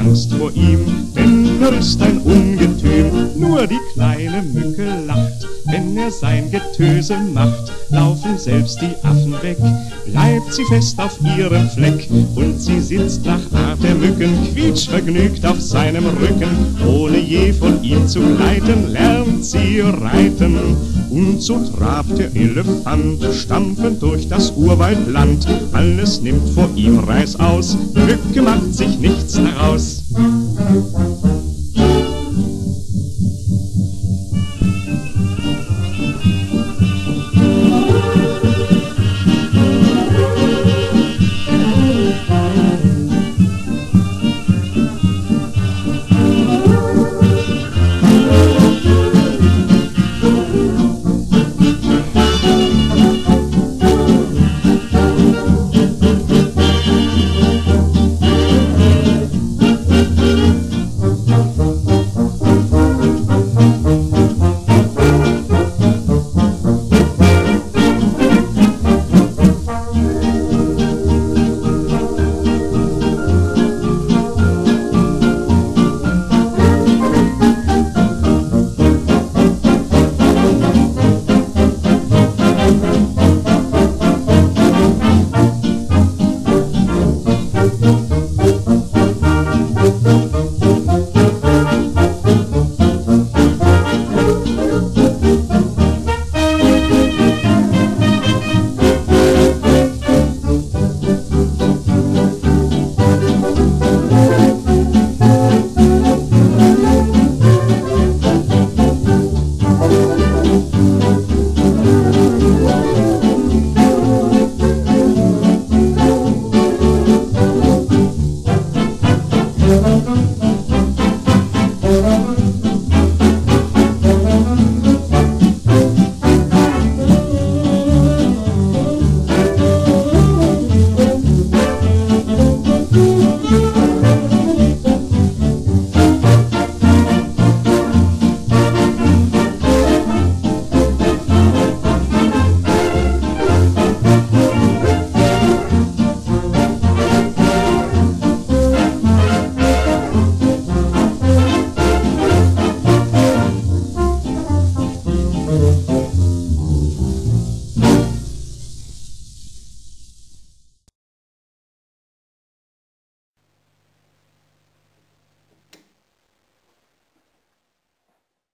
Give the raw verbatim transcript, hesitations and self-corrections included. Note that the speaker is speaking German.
Angst vor ihm, denn er ist ein Ungetüm. Nur die kleine Mücke lacht, wenn er sein Getöse macht, laufen selbst die Affen weg. Bleibt sie fest auf ihrem Fleck und sie sitzt nach Art der Mücken quietschvergnügt auf seinem Rücken. Ohne je von ihm zu gleiten, lernt sie reiten. Und so trabt der Elefant stampfend durch das Urwaldland. Alles nimmt vor ihm reißaus, Mücke macht sich nichts daraus.